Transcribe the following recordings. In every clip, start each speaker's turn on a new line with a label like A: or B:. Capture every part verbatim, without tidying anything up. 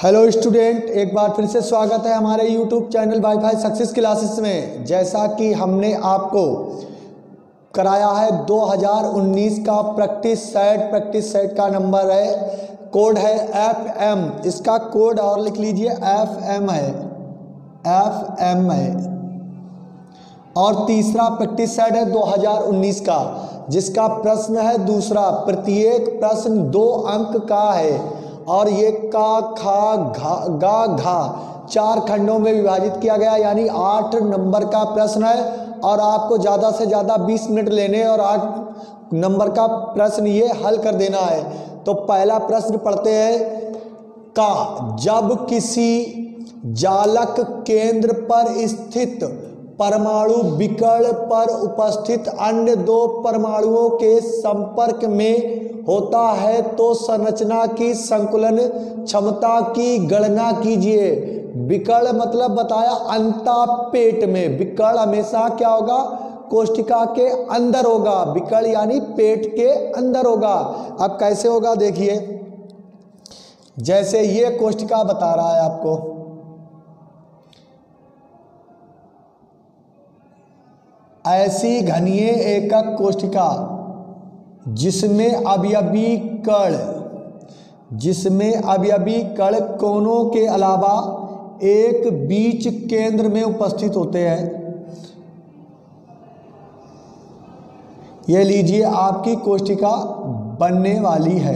A: Hello student, एक बार फिर से स्वागत है हमारे YouTube channel WiFi success classes में। जैसा कि हमने आपको कराया है दो हज़ार उन्नीस का प्रैक्टिस सेट प्रैक्टिस सेट का नंबर है, कोड है एफ एम। इसका कोड और लिख लीजिए, एफ एम है, एफ एम है। और तीसरा प्रैक्टिस सेट है दो हज़ार उन्नीस का, जिसका प्रश्न है दूसरा। प्रत्येक प्रश्न दो अंक का है और ये का खा घा गा घा चार खंडों में विभाजित किया गया, यानी आठ नंबर का प्रश्न है। और आपको ज़्यादा से ज़्यादा बीस मिनट लेने और आठ नंबर का प्रश्न ये हल कर देना है। तो पहला प्रश्न पढ़ते हैं। का जब किसी जालक केंद्र पर स्थित परमाणु विकर्ण पर उपस्थित अन्य दो परमाणुओं के संपर्क में होता है तो संरचना की संकुलन क्षमता की गणना कीजिए। विकर्ण मतलब बताया अंतःपेट में। विकर्ण हमेशा क्या होगा? कोष्ठिका के अंदर होगा। विकर्ण यानी पेट के अंदर होगा। अब कैसे होगा देखिए, जैसे ये कोष्ठिका बता रहा है आपको, ऐसी घनीय एकक कोष्ठिका जिसमें अवयवी कण जिसमें अवयवी कण कोनों के अलावा एक बीच केंद्र में उपस्थित होते हैं। ये लीजिए, आपकी कोष्ठिका बनने वाली है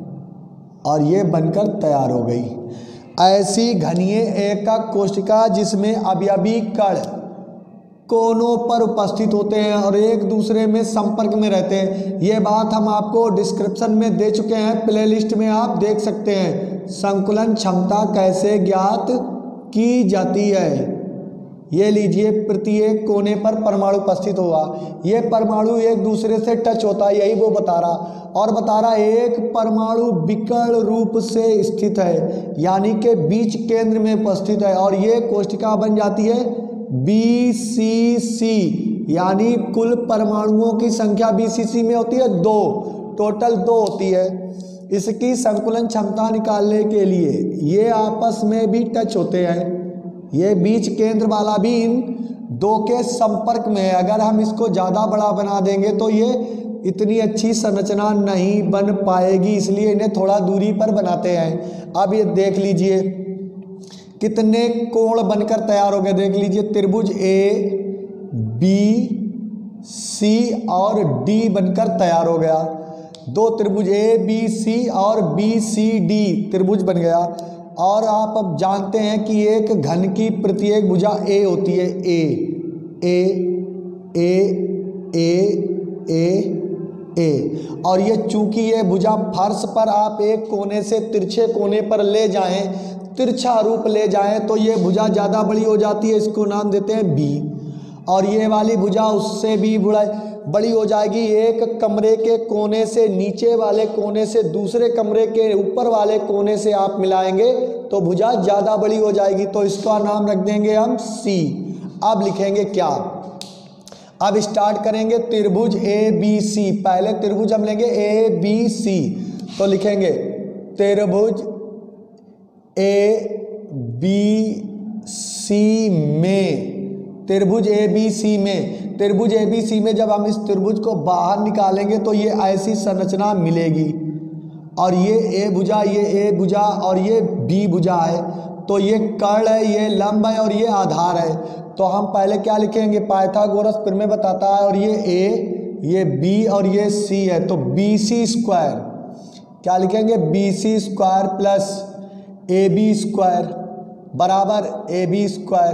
A: और ये बनकर तैयार हो गई। ऐसी घनीय एकक कोष्ठिका जिसमें अवयवी कण कोनों पर उपस्थित होते हैं और एक दूसरे में संपर्क में रहते हैं। ये बात हम आपको डिस्क्रिप्शन में दे चुके हैं, प्लेलिस्ट में आप देख सकते हैं। संकुलन क्षमता कैसे ज्ञात की जाती है? ये लीजिए, प्रत्येक कोने पर परमाणु उपस्थित होगा। ये परमाणु एक दूसरे से टच होता है, यही वो बता रहा। और बता रहा एक परमाणु विकर्ण रूप से स्थित है, यानी कि बीच केंद्र में उपस्थित है। और ये कोष्ठिका बन जाती है बी सी सी, यानी कुल परमाणुओं की संख्या बी सी सी में होती है दो, टोटल दो होती है। इसकी संकुलन क्षमता निकालने के लिए ये आपस में भी टच होते हैं। ये बीच केंद्र वाला भी इन दो के संपर्क में है। अगर हम इसको ज़्यादा बड़ा बना देंगे तो ये इतनी अच्छी संरचना नहीं बन पाएगी, इसलिए इन्हें थोड़ा दूरी पर बनाते हैं। अब ये देख लीजिए कितने कोण बनकर तैयार हो गए। देख लीजिए, त्रिभुज ए बी सी और डी बनकर तैयार हो गया। दो त्रिभुज ए बी सी और बी सी डी त्रिभुज बन गया। और आप अब जानते हैं कि एक घन की प्रत्येक भुजा ए होती है। ए ए ए ए ए ए और ये चूंकि ये भुजा फर्श पर आप एक कोने से तिरछे कोने पर ले जाएं, तिरछा रूप ले जाएं, तो ये भुजा ज़्यादा बड़ी हो जाती है। इसको नाम देते हैं बी। और ये वाली भुजा उससे भी बड़ा बड़ी हो जाएगी। एक कमरे के कोने से नीचे वाले कोने से दूसरे कमरे के ऊपर वाले कोने से आप मिलाएंगे तो भुजा ज़्यादा बड़ी हो जाएगी। तो इसका नाम रख देंगे हम सी। अब लिखेंगे क्या? अब स्टार्ट करेंगे त्रिभुज ए बी सी। पहले त्रिभुज हम लेंगे ए बी सी, तो लिखेंगे त्रिभुज ए बी सी में त्रिभुज ए बी सी में त्रिभुज ए बी सी में जब हम इस त्रिभुज को बाहर निकालेंगे तो ये ऐसी संरचना मिलेगी। और ये ए भुजा, ये ए भुजा और ये बी भुजा है। तो ये कर्ण है, ये लंब है और ये आधार है। तो हम पहले क्या लिखेंगे? पाइथागोरस फिर में बताता है। और ये ए, ये बी और ये सी है, तो बी सी स्क्वायर क्या लिखेंगे? B C square plus A B square बराबर A B square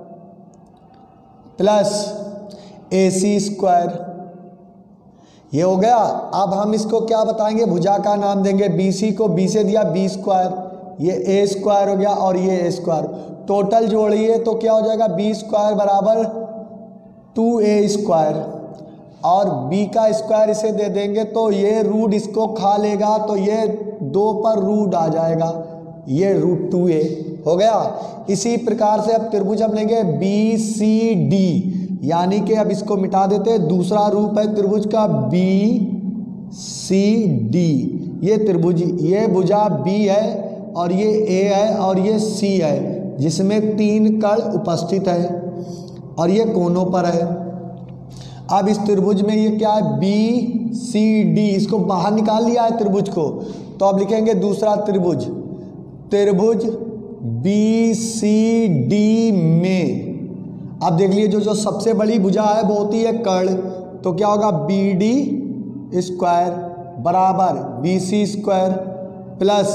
A: plus A C square. ये हो गया। अब हम इसको क्या बताएंगे? भुजा का नाम देंगे। बी सी को बी से दिया बी स्क्वायर, ये ए स्क्वायर हो गया और ये ए स्क्वायर। टोटल जोड़िए तो क्या हो जाएगा? बी स्क्वायर बराबर टू ए स्क्वायर और बी का स्क्वायर इसे दे देंगे तो ये रूट इसको खा लेगा, तो ये दो पर रूट आ जाएगा, ये रूट टू ए हो गया। इसी प्रकार से अब त्रिभुज हम लेंगे बी सी डी, यानी कि अब इसको मिटा देते हैं। दूसरा रूप है त्रिभुज का बी सी डी। ये त्रिभुज, ये भुजा बी है और ये ए है और ये सी है, जिसमें तीन कण उपस्थित है और ये कोनों पर है। अब इस त्रिभुज में ये क्या है, बी सी डी, इसको बाहर निकाल लिया है त्रिभुज को, तो अब लिखेंगे दूसरा त्रिभुज, त्रिभुज बी सी डी में। अब देख लीजिए जो जो सबसे बड़ी भुजा है वो होती है कर्ण, तो क्या होगा, बी डी स्क्वायर बराबर B C square plus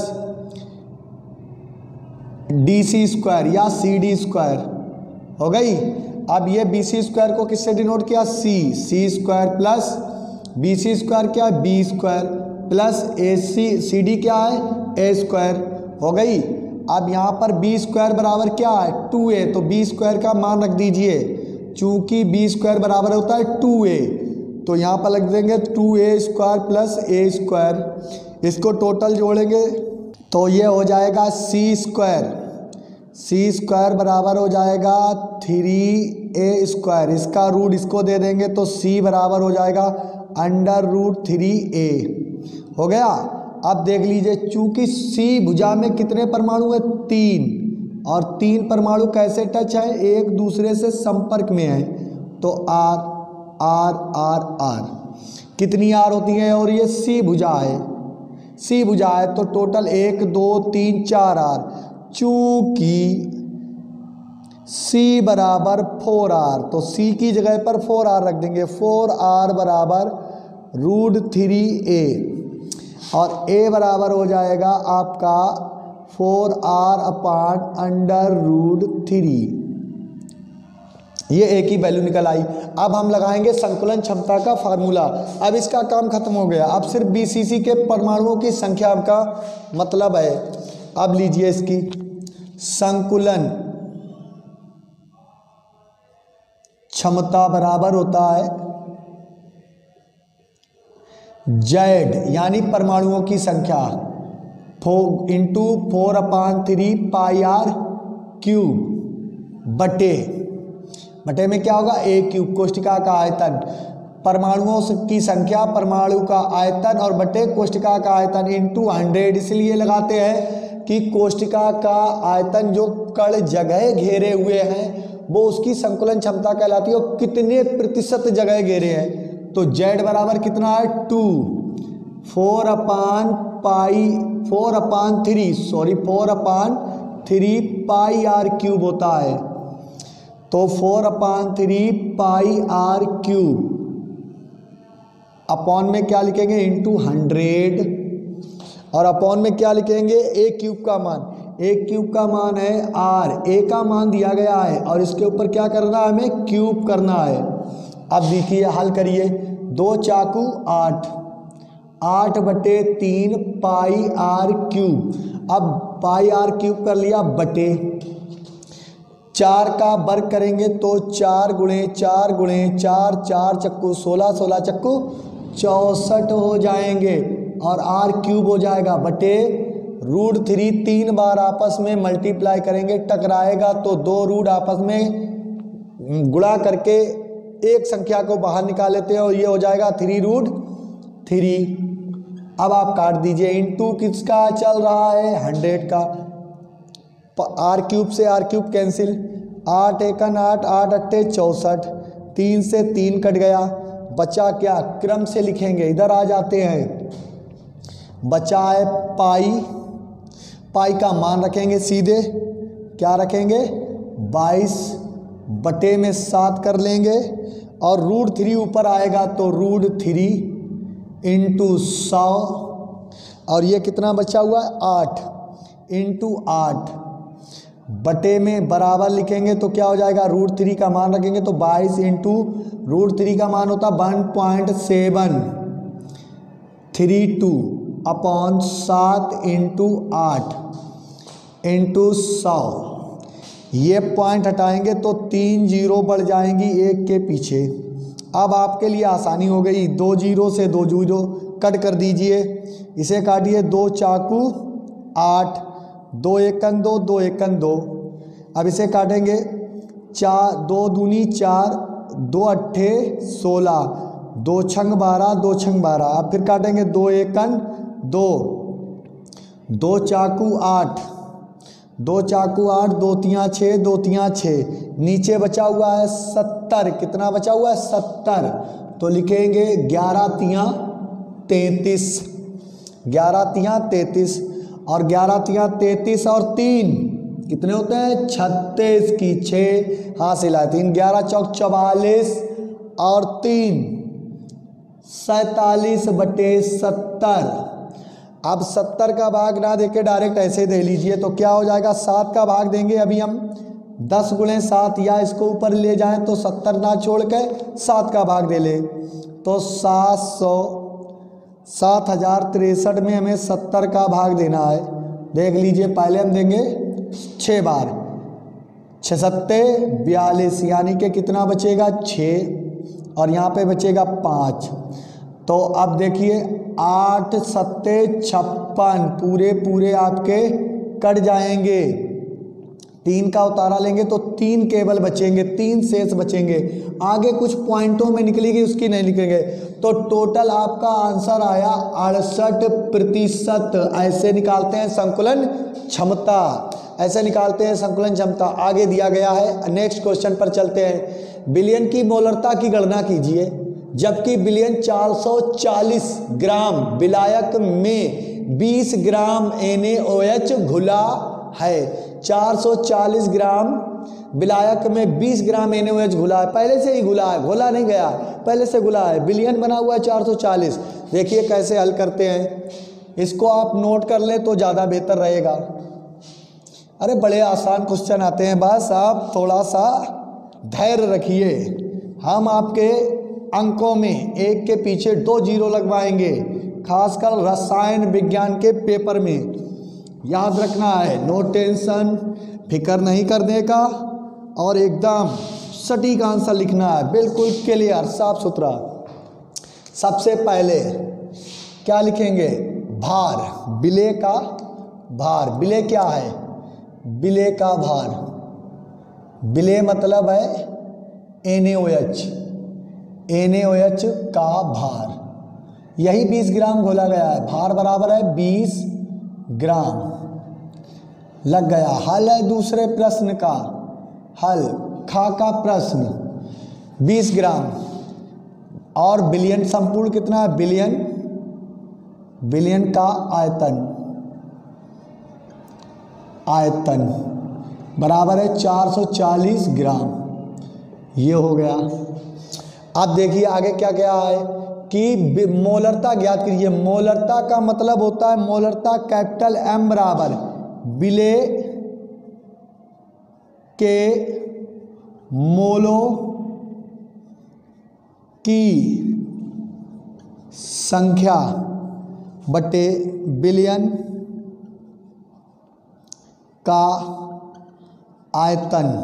A: D C square या सी डी स्क्वायर हो गई। अब ये बी सी स्क्वायर को किससे डिनोट किया, C, C square plus B C square क्या है, B square plus A C, C D क्या है, ए स्क्वायर हो गई। अब यहाँ पर बी स्क्वायर बराबर क्या है, टू ए, तो बी स्क्वायर का मान रख दीजिए, चूंकि बी स्क्वायर बराबर होता है टू ए, तो यहाँ पर लग देंगे two A square plus A square, इसको टोटल जोड़ेंगे तो ये हो जाएगा सी स्क्वायर, सी स्क्वायर बराबर हो जाएगा थ्री ए स्क्वायर, इसका रूट इसको दे देंगे तो सी बराबर हो जाएगा अंडर रूट थ्री ए, हो गया। अब देख लीजिए चूंकि सी भुजा में कितने परमाणु है, तीन, और तीन परमाणु कैसे टच है, एक दूसरे से संपर्क में है, तो आर आर आर आर कितनी आर होती है, और ये सी भुजा है, सी भुजा है तो टोटल एक दो तीन चार आर, चूंकि सी बराबर फोर आर तो सी की जगह पर फोर आर रख देंगे, फोर आर बराबर रूट थ्री ए, और ए बराबर हो जाएगा आपका four R upon under root three, ये ए की वैल्यू निकल आई। अब हम लगाएंगे संकुलन क्षमता का फार्मूला। अब इसका काम खत्म हो गया, अब सिर्फ बीसीसी के परमाणुओं की संख्या का मतलब है। अब लीजिए इसकी संकुलन क्षमता बराबर होता है जेड यानी परमाणुओं की संख्या four into four upon three pi R cube बटे बटे में क्या होगा, ए क्यूब कोष्टिका का आयतन, परमाणुओं की संख्या, परमाणु का आयतन और बटे कोष्टिका का आयतन इंटू हंड्रेड। इसलिए लगाते हैं कि कोष्टिका का आयतन जो कण जगह घेरे हुए हैं वो उसकी संकुलन क्षमता कहलाती है, और कितने प्रतिशत जगह घेरे हैं, तो जेड बराबर कितना है, two, four upon pi four upon three sorry four upon three pi R cube होता है, तो four upon three pi R cube upon में क्या लिखेंगे, इंटू हंड्रेड, और अपॉन में क्या लिखेंगे, ए क्यूब का मान, ए क्यूब का मान है आर, ए का मान दिया गया है और इसके ऊपर क्या करना है, हमें क्यूब करना है। अब देखिए हल करिए, दो चाकू आठ, आठ बटे तीन पाई आर क्यूब, अब पाई आर क्यूब कर लिया बटे, चार का वर्ग करेंगे तो चार गुणे चार गुणे चार, चार चक्कू सोलह, सोलह चक्कू चौसठ हो जाएंगे, और आर क्यूब हो जाएगा बटे रूट थ्री, तीन बार आपस में मल्टीप्लाई करेंगे, टकराएगा तो दो रूट आपस में गुणा करके एक संख्या को बाहर निकाल लेते हैं और ये हो जाएगा थ्री रूट थ्री। अब आप काट दीजिए, इंटू किसका चल रहा है, हंड्रेड का, आर क्यूब से आर क्यूब कैंसिल, आठ एकन आठ, आठ अट्ठे चौसठ, तीन से तीन कट गया, बचा क्या, क्रम से लिखेंगे, इधर आ जाते हैं, बचा है पाई, पाई का मान रखेंगे सीधे, क्या रखेंगे, बाईस बटे में सात कर लेंगे, और रूट थ्री ऊपर आएगा तो रूट थ्री इंटू सौ, और ये कितना बचा हुआ है, आठ इंटू आठ बटे में बराबर लिखेंगे तो क्या हो जाएगा, रूट थ्री का मान रखेंगे तो बाईस इंटू रूट थ्री का मान होता one point seven three two upon सात इंटू आठ इंटू सौ, ये पॉइंट हटाएंगे तो तीन जीरो बढ़ जाएंगी एक के पीछे। अब आपके लिए आसानी हो गई, दो जीरो से दो जीरो कट कर दीजिए, इसे काटिए, दो चाकू आठ, दो एकन दो, दो एकन दो, अब इसे काटेंगे, चार दो दूनी चार, दो अट्ठे सोलह, दो छंग बारह, दो छंग बारह, अब फिर काटेंगे, दो एकन दो, दो चाकू आठ, दो चाकू आठ, दो तियाँ छः, दो तियाँ छः, नीचे बचा हुआ है सत्तर। कितना बचा हुआ है? सत्तर। तो लिखेंगे ग्यारह तियाँ तैंतीस, ग्यारह तियाँ तैंतीस, और ग्यारह तियाँ तैंतीस और तीन कितने होते हैं? छत्तीस की छः हासिल है तीन, ग्यारह चौक चवालीस और तीन सैतालीस बटे सत्तर। अब सत्तर का भाग ना देके डायरेक्ट ऐसे दे लीजिए तो क्या हो जाएगा? सात का भाग देंगे अभी हम, दस गुणे सात, या इसको ऊपर ले जाएं तो सत्तर ना छोड़ के सात का भाग दे ले तो सात सौ सात हजार तिरसठ में हमें सत्तर का भाग देना है। देख लीजिए, पहले हम देंगे छः बार, छः सत्ते बयालीस, यानी कि कितना बचेगा? छः, और यहाँ पे बचेगा पाँच। तो अब देखिए आठ सत्ते छप्पन, पूरे पूरे आपके कट जाएंगे। तीन का उतारा लेंगे तो तीन केवल बचेंगे, तीन शेष बचेंगे। आगे कुछ पॉइंटों में निकलेगी, उसकी नहीं निकलेंगे। तो टोटल आपका आंसर आया अड़सठ प्रतिशत। ऐसे निकालते हैं संकुलन क्षमता, ऐसे निकालते हैं संकुलन क्षमता। आगे दिया गया है, नेक्स्ट क्वेश्चन पर चलते हैं। बिलियन की मोलरता की गणना कीजिए। जबकि बिलियन चार सौ चालीस ग्राम विलायक में बीस gram N A O H घुला है। चार सौ चालीस ग्राम विलायक में बीस gram N A O H घुला है, पहले से ही घुला है, घोला नहीं गया, पहले से घुला है। बिलियन बना हुआ है चार सौ चालीस। देखिए कैसे हल करते हैं, इसको आप नोट कर ले तो ज़्यादा बेहतर रहेगा। अरे बड़े आसान क्वेश्चन आते हैं, बस आप थोड़ा सा धैर्य रखिए। हम आपके अंकों में एक के पीछे दो जीरो लगवाएंगे, खासकर रसायन विज्ञान के पेपर में। याद रखना है, नो टेंशन, फिक्र नहीं करने का, और एकदम सटीक आंसर लिखना है, बिल्कुल क्लियर, साफ सुथरा। सबसे पहले क्या लिखेंगे? भार, बिले का भार। बिले क्या है? बिले का भार, बिले मतलब है N A O H, N A O H का भार। यही बीस ग्राम घोला गया है, भार बराबर है बीस ग्राम। लग गया। हल है दूसरे प्रश्न का, हल खा का प्रश्न, बीस ग्राम। और बिलियन संपूर्ण कितना है? बिलियन, बिलियन का आयतन, आयतन बराबर है चार सौ चालीस ग्राम। ये हो गया। अब देखिए आगे क्या क्या है कि मोलरता ज्ञात कीजिए। मोलरता का मतलब होता है, मोलरता कैपिटल एम बराबर बिले के मोलों की संख्या बटे बिलियन का आयतन,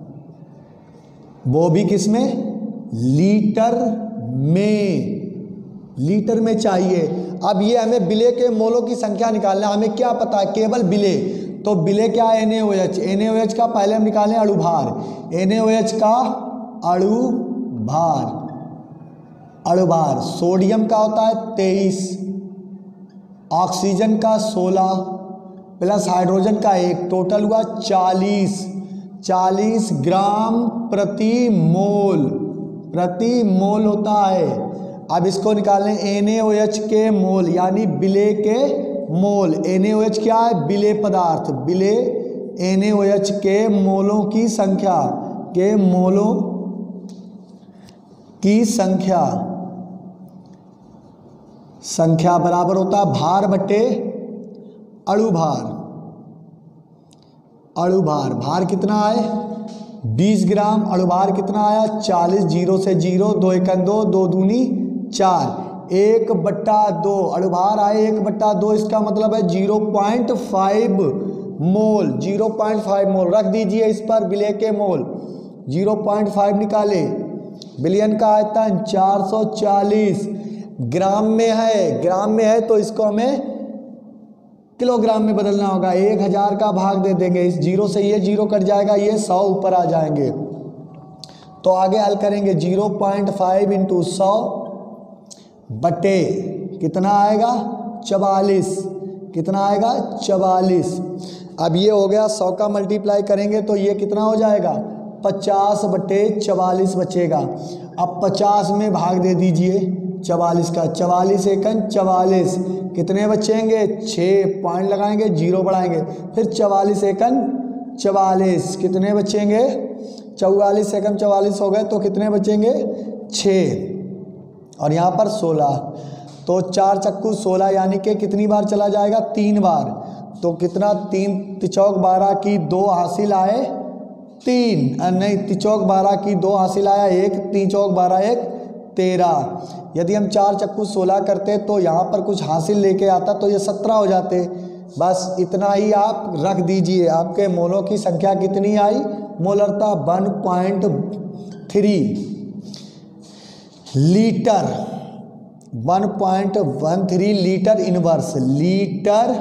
A: वो भी किसमें? लीटर में, लीटर में चाहिए। अब ये हमें बिले के मोलों की संख्या निकालना है। हमें क्या पता है? केवल बिले। तो बिले क्या है? N A O H. N A O H का पहले हम निकालें अणुभार। एन ए ओ एच का अणुभार, अणुभार। सोडियम का होता है तेईस, ऑक्सीजन का सोलह, प्लस हाइड्रोजन का एक, टोटल हुआ चालीस। चालीस ग्राम प्रति मोल, प्रति मोल होता है। अब इसको निकालें एन ए ओ एच के मोल, यानी बिले के मोल। एन ए ओ एच क्या है? बिले पदार्थ। बिले एन ए ओ एच के मोलों की संख्या, के मोलों की संख्या, संख्या बराबर होता है भार बटे अणुभार। अणुभार, भार कितना है? बीस ग्राम। अणुभार कितना आया? चालीस। जीरो से जीरो, दो एकन दो, दो दूनी चार, एक बट्टा दो। अणुभार आए एक बट्टा दो, इसका मतलब है zero point five mole. Zero point five mole रख दीजिए इस पर, बिले के मोल जीरो पॉइंट फाइव निकाले। बिलियन का आयतन चार सौ चालीस ग्राम में है, ग्राम में है तो इसको हमें किलोग्राम में बदलना होगा। एक हजार का भाग दे देंगे, इस जीरो से ये जीरो कट जाएगा, ये सौ ऊपर आ जाएंगे। तो आगे हल करेंगे, जीरो पॉइंट फाइव इंटू सौ बटे कितना आएगा? चवालीस, कितना आएगा चवालीस। अब ये हो गया सौ का मल्टीप्लाई करेंगे तो ये कितना हो जाएगा पचास बटे चवालीस बचेगा। अब पचास में भाग दे दीजिए चवालीस का, चवालीस एकन चवालीस, कितने बचेंगे छः, पॉइंट लगाएंगे जीरो बढ़ाएंगे, फिर चवालीस एकन चवालीस, कितने बचेंगे चौवालीस एकम चवालीस हो गए तो कितने बचेंगे छः, और यहाँ पर सोलह, तो चार चक्कू सोलह यानी कि कितनी बार चला जाएगा तीन बार, तो कितना तीन तिचौक बारह की दो हासिल आए तीन, नहीं तिचौक बारह की दो हासिल आया एक, तीन चौक बारह एक तेरह। यदि हम चार चक्कू सोलह करते तो यहाँ पर कुछ हासिल लेके आता तो ये सत्रह हो जाते। बस इतना ही आप रख दीजिए। आपके मोलों की संख्या कितनी आई, मोलरता one point three litre, one point one three litre inverse, litre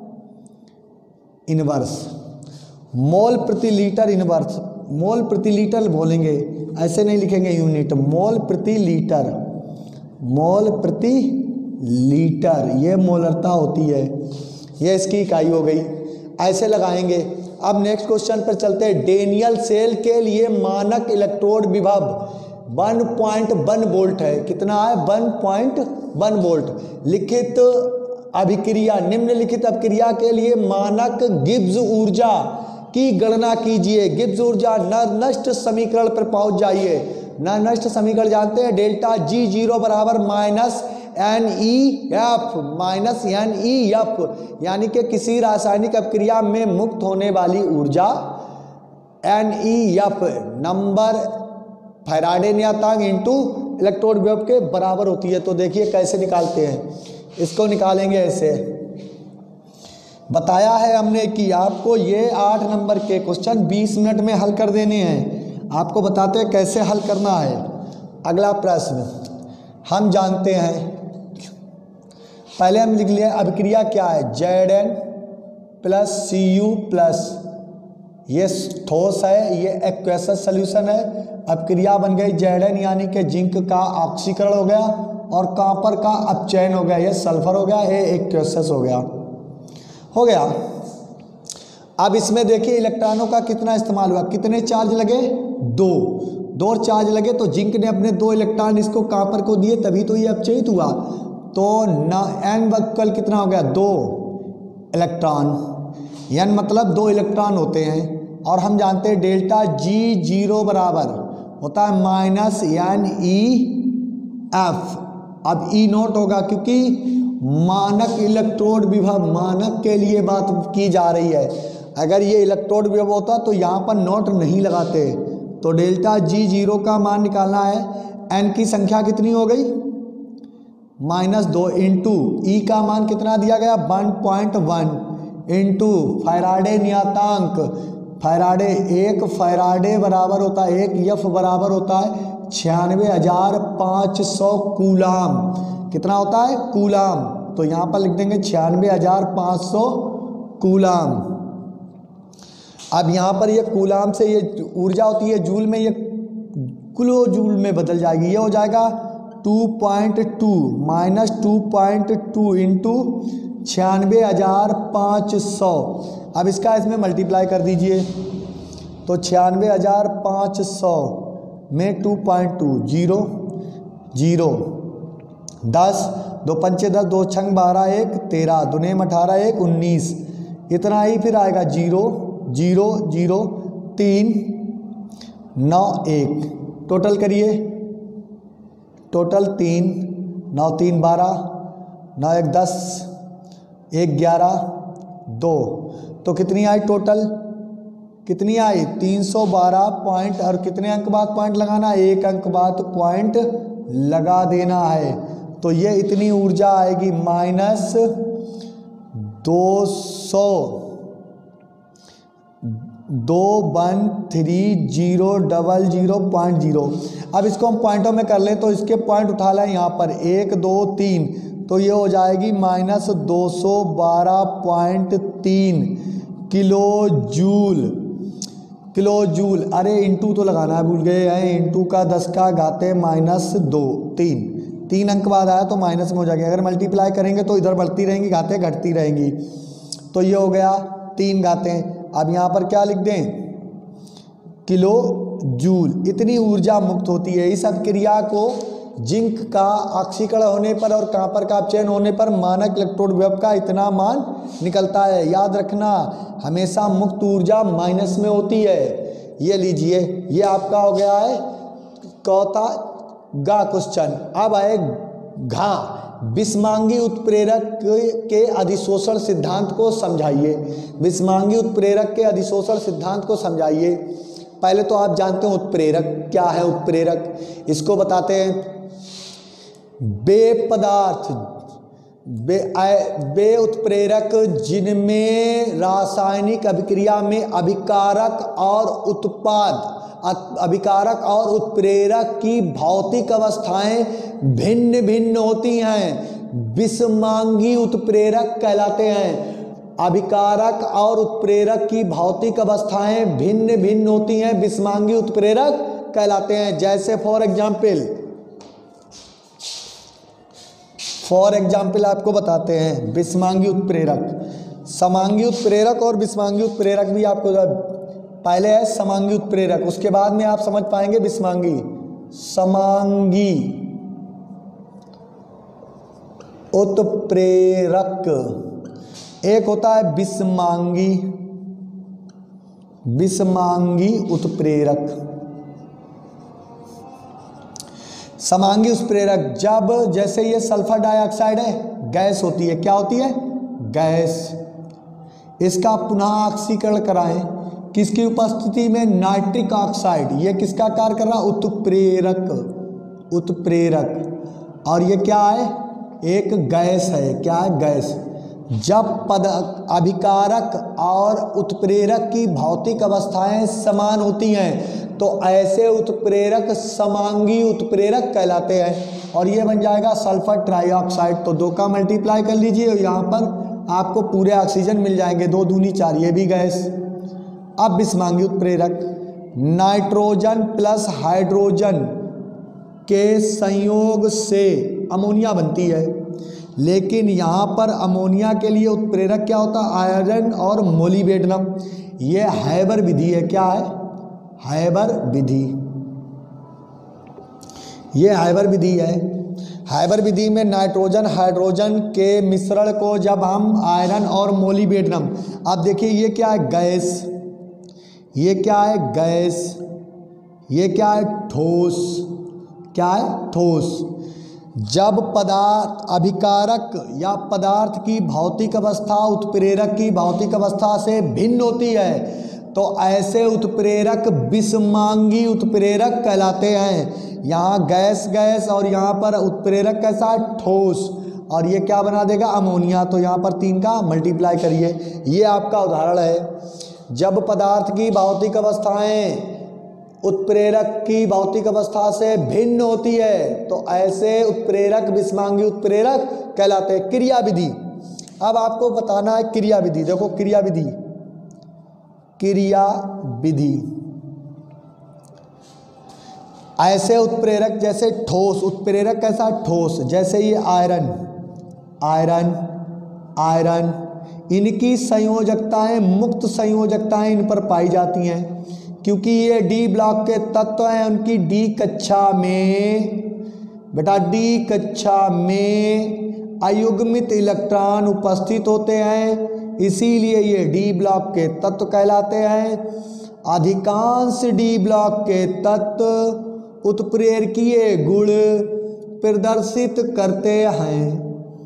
A: inverse, mole प्रति लीटर इनवर्स, मोल प्रति लीटर बोलेंगे, ऐसे नहीं लिखेंगे यूनिट, मोल प्रति लीटर, मोल प्रति लीटर, ये मोलरता होती है, ये इसकी इकाई हो गई। ऐसे लगाएंगे। अब नेक्स्ट क्वेश्चन पर चलते हैं। डेनियल सेल के लिए मानक इलेक्ट्रोड विभव वन पॉइंट वन वोल्ट है, कितना है वन पॉइंट वन वोल्ट। लिखित अभिक्रिया, निम्नलिखित अभिक्रिया के लिए मानक गिब्स ऊर्जा की गणना कीजिए। गिब्स ऊर्जा न नष्ट समीकरण पर पहुंच जाइए। न नष्ट समीकरण जानते हैं, डेल्टा जी जीरो बराबर minus N E F, minus N E F, यानी कि किसी रासायनिक अभिक्रिया में मुक्त होने वाली ऊर्जा N E F number Faraday नियतांक इंटू इलेक्ट्रोड विभव के बराबर होती है। तो देखिए कैसे निकालते हैं, इसको निकालेंगे ऐसे। बताया है हमने कि आपको ये आठ नंबर के क्वेश्चन बीस मिनट में हल कर देने हैं। आपको बताते हैं कैसे हल करना है। अगला प्रश्न हम जानते हैं, पहले हम लिख लिया अभिक्रिया क्या है, Z N plus C U plus, ये ठोस है, ये एक्वेसस सॉल्यूशन है। अभिक्रिया बन गई जेड एन यानी कि जिंक का ऑक्सीकरण हो गया और कॉपर का अपचयन हो गया, ये सल्फर हो गया, ये एक्वेसस हो गया हो गया। अब इसमें देखिए इलेक्ट्रॉनों का कितना इस्तेमाल हुआ, कितने चार्ज लगे दो, दो चार्ज लगे तो जिंक ने अपने दो इलेक्ट्रॉन इसको कॉपर को दिए तभी तो ये अपचयित हुआ। तो ना एन बक्कल कितना हो गया दो इलेक्ट्रॉन, एन मतलब दो इलेक्ट्रॉन होते हैं। और हम जानते हैं डेल्टा जी जीरो बराबर होता है माइनस एन ई एफ। अब ई नोट होगा क्योंकि मानक इलेक्ट्रोड विभव, मानक के लिए बात की जा रही है। अगर ये इलेक्ट्रोड विभव होता तो यहाँ पर नोट नहीं लगाते। तो डेल्टा जी जीरो का मान निकालना है। एन की संख्या कितनी हो गई माइनस दो, इंटू ई का मान कितना दिया गया one point one, into Faraday नियतांक, फैराडे एक फैराडे बराबर होता है एक एफ बराबर होता है छियानवे हजार पाँच सौ कूलाम, कितना होता है कूलाम। तो यहाँ पर लिख देंगे छियानवे हजार पाँच सौ कूलाम। अब यहाँ पर ये कूलाम से ये ऊर्जा होती है जूल में, ये किलो जूल में बदल जाएगी। ये हो जाएगा two point two minus two point two into छियानवे हजार पाँच सौ। अब इसका इसमें मल्टीप्लाई कर दीजिए तो छियानवे हजार पाँच सौ में two point two zero zero दस, दो पंचे दस, दो छंग बारह, एक तेरह, दुनेम अठारह, एक उन्नीस, इतना ही फिर आएगा जीरो जीरो जीरो तीन नौ एक। टोटल करिए, टोटल तीन, नौ तीन बारह, नौ एक दस, एक ग्यारह, दो, तो कितनी आई टोटल, कितनी आई तीन सौ बारह पॉइंट। और कितने अंक बाद पॉइंट लगाना है, एक अंक बाद पॉइंट लगा देना है। तो ये इतनी ऊर्जा आएगी माइनस दो सौ दो one three zero double zero point zero. अब इसको हम पॉइंटों में कर लें तो इसके पॉइंट उठा लें यहाँ पर एक दो तीन, तो ये हो जाएगी माइनस दो सौ बारह पॉइंट तीन किलो जूल, किलो जूल। अरे इंटू तो लगाना है, भूल गए हैं, इंटू का दस का घाते माइनस दो तीन तीन अंक बाद आया तो माइनस में हो जाएगी, अगर मल्टीप्लाई करेंगे तो इधर बढ़ती रहेंगी, घातें घटती रहेंगी। तो ये हो गया तीन घातें। अब यहाँ पर क्या लिख दें, किलो जूल इतनी ऊर्जा मुक्त होती है। इस अभिक्रिया को जिंक का ऑक्सीकरण होने पर और कॉपर का अपचयन होने पर मानक इलेक्ट्रोड विभव का इतना मान निकलता है। याद रखना हमेशा मुक्त ऊर्जा माइनस में होती है। ये लीजिए, ये आपका हो गया है चौथा गा क्वेश्चन। अब आए घा, विषमांगी उत्प्रेरक के अधिशोषण सिद्धांत को समझाइए। विषमांगी उत्प्रेरक के अधिशोषण सिद्धांत को समझाइए। पहले तो आप जानते हो उत्प्रेरक क्या है। उत्प्रेरक इसको बताते हैं, वे पदार्थ वे वे उत्प्रेरक जिनमें रासायनिक अभिक्रिया में अभिकारक और उत्पाद अभिकारक और उत्प्रेरक की भौतिक अवस्थाएं भिन्न भिन्न होती हैं, विषमांगी उत्प्रेरक कहलाते हैं। अभिकारक और उत्प्रेरक की भौतिक अवस्थाएं भिन्न भिन्न होती हैं, विषमांगी उत्प्रेरक कहलाते हैं। जैसे फॉर एग्जाम्पल फॉर एग्जाम्पल आपको बताते हैं विषमांगी उत्प्रेरक, समांगी उत्प्रेरक और विषमांगी उत्प्रेरक भी आपको, पहले है समांगी उत्प्रेरक, उसके बाद में आप समझ पाएंगे विषमांगी। समांगी उत्प्रेरक, एक होता है विषमांगी विषमांगी उत्प्रेरक। समांगी उत्प्रेरक जब, जैसे ये सल्फर डाइऑक्साइड है, गैस होती है। क्या होती है? गैस। इसका पुनः ऑक्सीकरण कराएं, किसकी उपस्थिति में? Nitric oxide. ये किसका कार्य कर रहा? उत्प्रेरक उत्प्रेरक और ये क्या है? एक गैस है। क्या है? गैस। जब पद अभिकारक और उत्प्रेरक की भौतिक अवस्थाएं समान होती हैं तो ऐसे उत्प्रेरक समांगी उत्प्रेरक कहलाते हैं। और ये बन जाएगा सल्फर ट्राइऑक्साइड। तो दो का मल्टीप्लाई कर लीजिए और यहाँ पर आपको पूरे ऑक्सीजन मिल जाएंगे, दो दूनी चार, ये भी गैस। अब विषमांगी उत्प्रेरक, नाइट्रोजन प्लस हाइड्रोजन के संयोग से अमोनिया बनती है, लेकिन यहाँ पर अमोनिया के लिए उत्प्रेरक क्या होता है? आयरन और मोलिब्डेनम। ये हैबर विधि है। क्या है? हैबर विधि। ये हैबर विधि है। हैबर विधि में नाइट्रोजन हाइड्रोजन के मिश्रण को जब हम आयरन और मोलिब्डेनम, अब देखिए ये क्या है? गैस। ये क्या है? गैस। ये क्या है? ठोस। क्या है? ठोस। जब पदार्थ अभिकारक या पदार्थ की भौतिक अवस्था उत्प्रेरक की भौतिक अवस्था से भिन्न होती है तो ऐसे उत्प्रेरक विषमांगी उत्प्रेरक कहलाते हैं। यहाँ गैस गैस और यहाँ पर उत्प्रेरक कैसा है? ठोस। और ये क्या बना देगा? अमोनिया। तो यहाँ पर तीन का मल्टीप्लाई करिए। ये आपका उदाहरण है। जब पदार्थ की भौतिक अवस्थाएं उत्प्रेरक की भौतिक अवस्था से भिन्न होती है तो ऐसे उत्प्रेरक विषमांगी उत्प्रेरक कहलाते हैं। क्रिया विधि, अब आपको बताना है क्रिया विधि। देखो क्रिया विधि, क्रिया विधि ऐसे उत्प्रेरक जैसे ठोस, उत्प्रेरक कैसा? ठोस। जैसे ये आयरन आयरन आयरन इनकी संयोजकताएं, मुक्त संयोजकताएं इन पर पाई जाती हैं क्योंकि ये डी ब्लॉक के तत्व हैं। उनकी डी कक्षा में, बेटा डी कक्षा में अयुग्मित इलेक्ट्रॉन उपस्थित होते हैं, इसीलिए ये डी ब्लॉक के तत्व कहलाते हैं। अधिकांश डी ब्लॉक के तत्व उत्प्रेरकीय गुण प्रदर्शित करते हैं।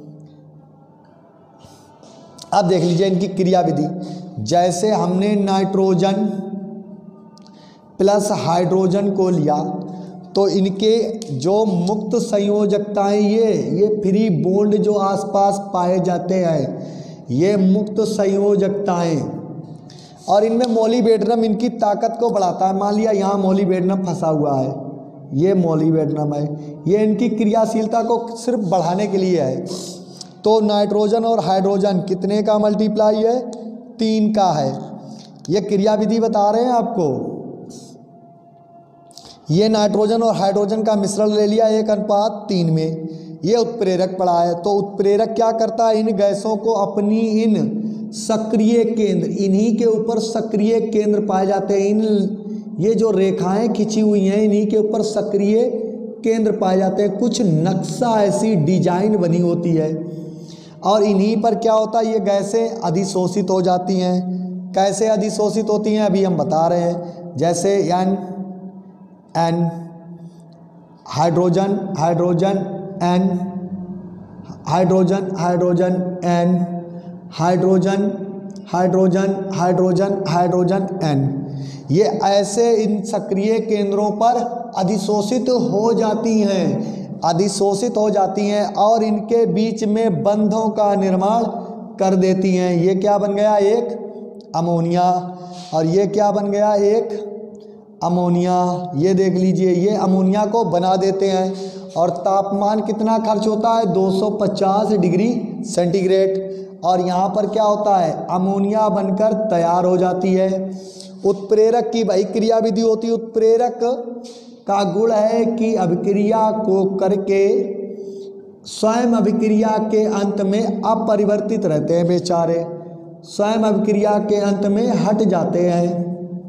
A: अब देख लीजिए इनकी क्रिया विधि। जैसे हमने नाइट्रोजन प्लस हाइड्रोजन को लिया तो इनके जो मुक्त संयोजकताएं, ये ये फ्री बॉन्ड जो आसपास पाए जाते हैं, ये मुक्त संयोजकताएं, और इनमें मोलिब्डेनम इनकी ताकत को बढ़ाता है। मान लिया यहाँ मोलिब्डेनम फंसा हुआ है, ये मोलिब्डेनम है, ये इनकी क्रियाशीलता को सिर्फ बढ़ाने के लिए है। तो नाइट्रोजन और हाइड्रोजन कितने का मल्टीप्लाई है? तीन का है। ये क्रिया विधि बता रहे हैं आपको। ये नाइट्रोजन और हाइड्रोजन का मिश्रण ले लिया एक अनुपात तीन में, ये उत्प्रेरक पड़ा है। तो उत्प्रेरक क्या करता है, इन गैसों को अपनी इन सक्रिय केंद्र, इन्हीं के ऊपर सक्रिय केंद्र पाए जाते हैं। इन ये जो रेखाएं खिंची हुई हैं इन्हीं के ऊपर सक्रिय केंद्र पाए जाते हैं। कुछ नक्शा ऐसी डिजाइन बनी होती है और इन्हीं पर क्या होता है, ये गैसें अधिशोषित हो जाती हैं। कैसे अधिशोषित होती हैं अभी हम बता रहे हैं। जैसे N N hydrogen hydrogen N hydrogen hydrogen N hydrogen hydrogen hydrogen hydrogen N, ये ऐसे इन सक्रिय केंद्रों पर अधिशोषित हो जाती हैं अधिशोषित हो जाती हैं और इनके बीच में बंधों का निर्माण कर देती हैं। ये क्या बन गया, एक अमोनिया, और ये क्या बन गया, एक अमोनिया। ये देख लीजिए, ये अमोनिया को बना देते हैं। और तापमान कितना खर्च होता है, दो सौ पचास डिग्री सेंटीग्रेड। और यहाँ पर क्या होता है, अमोनिया बनकर तैयार हो जाती है। उत्प्रेरक की भाई क्रिया विधि होती है। उत्प्रेरक का गुण है कि अभिक्रिया को करके स्वयं अभिक्रिया के अंत में अपरिवर्तित रहते हैं बेचारे, स्वयं अभिक्रिया के अंत में हट जाते हैं।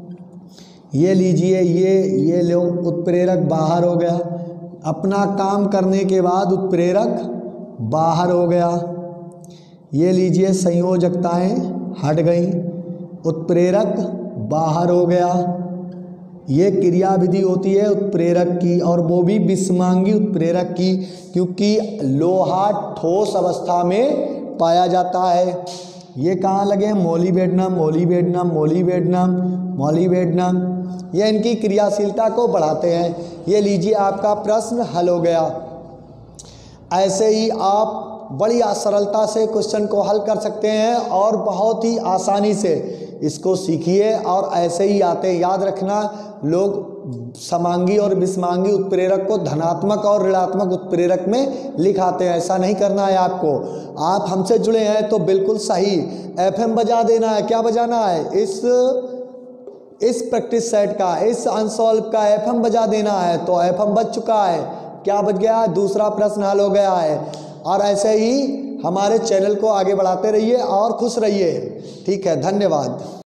A: ये लीजिए, ये ये लो, उत्प्रेरक बाहर हो गया, अपना काम करने के बाद उत्प्रेरक बाहर हो गया। ये लीजिए, संयोजकताएं हट गई, उत्प्रेरक बाहर हो गया। ये क्रिया विधि होती है उत्प्रेरक की, और वो भी विषमांगी उत्प्रेरक की, क्योंकि लोहा ठोस अवस्था में पाया जाता है। ये कहाँ लगे हैं, मोलिबेडनम मोलिबेडनम मोलिबेडनम मोलिबेडनम, ये इनकी क्रियाशीलता को बढ़ाते हैं। ये लीजिए, आपका प्रश्न हल हो गया। ऐसे ही आप बड़ी सरलता से क्वेश्चन को हल कर सकते हैं और बहुत ही आसानी से इसको सीखिए और ऐसे ही आते हैं। याद रखना, लोग समांगी और विषमांगी उत्प्रेरक को धनात्मक और ऋणात्मक उत्प्रेरक में लिखाते हैं, ऐसा नहीं करना है आपको। आप हमसे जुड़े हैं तो बिल्कुल सही एफएम बजा देना है। क्या बजाना है, इस इस प्रैक्टिस सेट का, इस अनसॉल्व का एफएम बजा देना है। तो एफएम बज चुका है, क्या बज गया, दूसरा प्रश्न हल हो गया है। और ऐसे ही हमारे चैनल को आगे बढ़ाते रहिए और खुश रहिए। ठीक है, धन्यवाद।